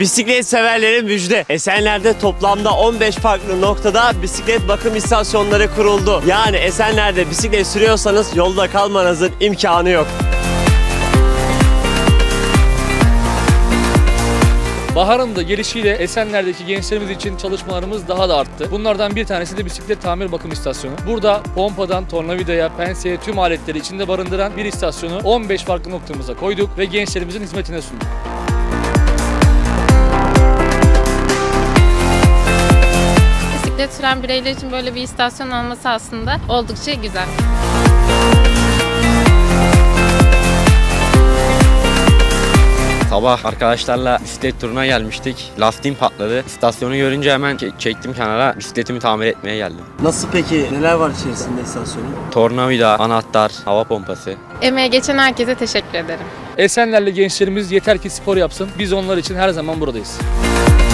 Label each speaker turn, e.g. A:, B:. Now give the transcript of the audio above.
A: Bisiklet severlere müjde. Esenler'de toplamda 15 farklı noktada bisiklet bakım istasyonları kuruldu. Yani Esenler'de bisiklet sürüyorsanız yolda kalmanızın imkanı yok.
B: Baharın da gelişiyle Esenler'deki gençlerimiz için çalışmalarımız daha da arttı. Bunlardan bir tanesi de bisiklet tamir bakım istasyonu. Burada pompadan tornavidaya, penseye tüm aletleri içinde barındıran bir istasyonu 15 farklı noktamıza koyduk ve gençlerimizin hizmetine sunduk.
C: Bisiklet süren bireyler için böyle bir istasyon olması aslında oldukça güzel.
D: Sabah arkadaşlarla bisiklet turuna gelmiştik. Lastiğim patladı. İstasyonu görünce hemen çektim kenara. Bisikletimi tamir etmeye geldim.
A: Nasıl peki? Neler var içerisinde istasyonun?
D: Tornavida, anahtar, hava pompası.
C: Emeğe geçen herkese teşekkür ederim.
B: Esenler'li gençlerimiz yeter ki spor yapsın. Biz onlar için her zaman buradayız.